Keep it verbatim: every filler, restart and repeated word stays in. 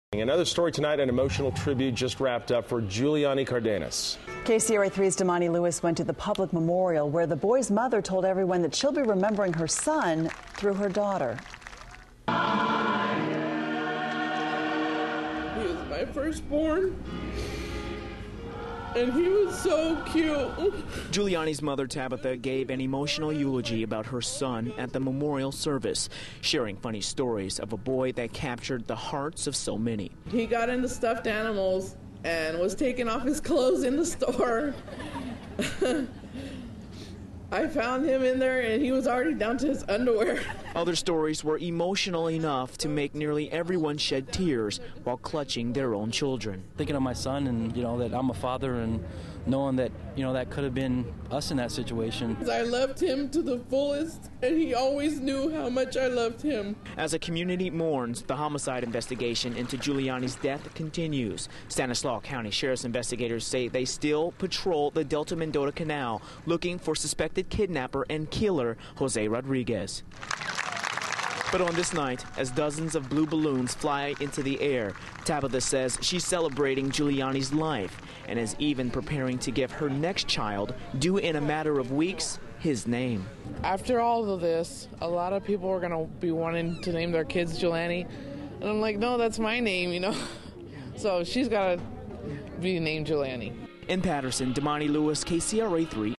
Another story tonight, an emotional tribute just wrapped up for Giuliani Cardenas. K C R A three's Damani Lewis went to the public memorial where the boy's mother told everyone that she'll be remembering her son through her daughter. He was my firstborn, and he was so cute. Giuliani's mother, Tabitha, gave an emotional eulogy about her son at the memorial service, sharing funny stories of a boy that captured the hearts of so many. He got into stuffed animals and was taking off his clothes in the store. I found him in there, and he was already down to his underwear. Other stories were emotional enough to make nearly everyone shed tears while clutching their own children. Thinking of my son and, you know, that I'm a father and knowing that, you know, that could have been us in that situation. I loved him to the fullest, and he always knew how much I loved him. As a community mourns, the homicide investigation into Giuliani's death continues. Stanislaus County Sheriff's investigators say they still patrol the Delta Mendota Canal looking for suspected kidnapper and killer Jose Rodriguez. But on this night, as dozens of blue balloons fly into the air, Tabitha says she's celebrating Giuliani's life and is even preparing to give her next child, due in a matter of weeks, his name. After all of this, a lot of people are going to be wanting to name their kids Giuliani. And I'm like, no, that's my name, you know. So she's got to be named Giuliani. In Patterson, Damani Lewis, K C R A three.